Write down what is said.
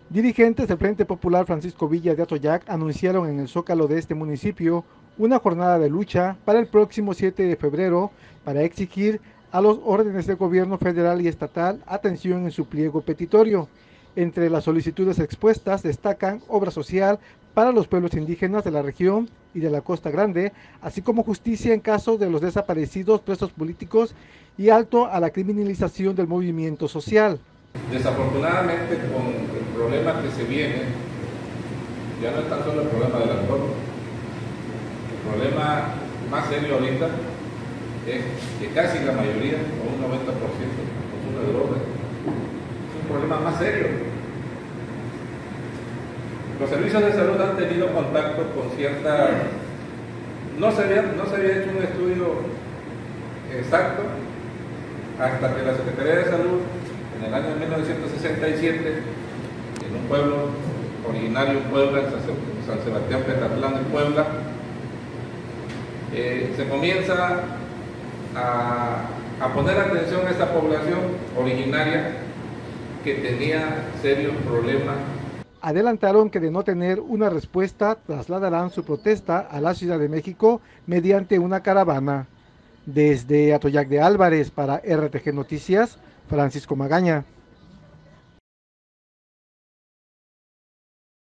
Dirigentes del Frente Popular Francisco Villa de Atoyac anunciaron en el Zócalo de este municipio una jornada de lucha para el próximo 7 de febrero para exigir a los órdenes de gobierno federal y estatal atención en su pliego petitorio. Entre las solicitudes expuestas destacan obra social para los pueblos indígenas de la región y de la Costa Grande, así como justicia en caso de los desaparecidos, presos políticos y alto a la criminalización del movimiento social. Desafortunadamente, con el problema que se viene, ya no es tan solo el problema del alcohol. El problema más serio ahorita es que casi la mayoría, o un 90%, consume drogas. Es un problema más serio. Los servicios de salud han tenido contacto con cierta... No se había hecho un estudio exacto hasta que la Secretaría de Salud, en el año 1967, en un pueblo originario en Puebla, en San Sebastián Petatlán, en Puebla, se comienza a poner atención a esta población originaria que tenía serios problemas. Adelantaron que de no tener una respuesta trasladarán su protesta a la Ciudad de México mediante una caravana. Desde Atoyac de Álvarez para RTG Noticias, Francisco Magaña.